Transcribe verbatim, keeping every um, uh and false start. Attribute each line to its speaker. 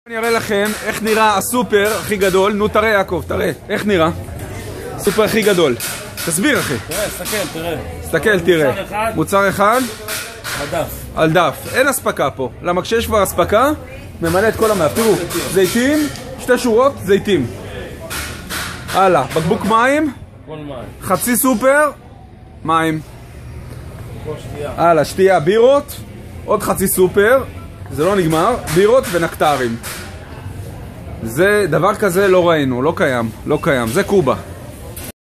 Speaker 1: אני אראה לכם איך נראה הסופר הכי גדול. נו תראה יעקב, תראה, איך נראה הסופר הכי גדול. תסביר אחי.
Speaker 2: תראה, תסתכל, תראה.
Speaker 1: תסתכל, תראה.
Speaker 2: מוצר אחד.
Speaker 1: מוצר אחד.
Speaker 2: על דף.
Speaker 1: על דף. אין הספקה פה. למה כשיש כבר הספקה, ממלא את כל המאף. תראו, זיתים, שתי שורות, זיתים. הלאה, בקבוק מים.
Speaker 2: כל מים.
Speaker 1: חצי סופר, מים.
Speaker 2: כל שתייה.
Speaker 1: הלאה, שתייה, בירות. עוד חצי סופר. זה לא נגמר. בירות ונקטרים. זה דבר כזה לא ראינו, לא קיים, לא קיים. זה קובה.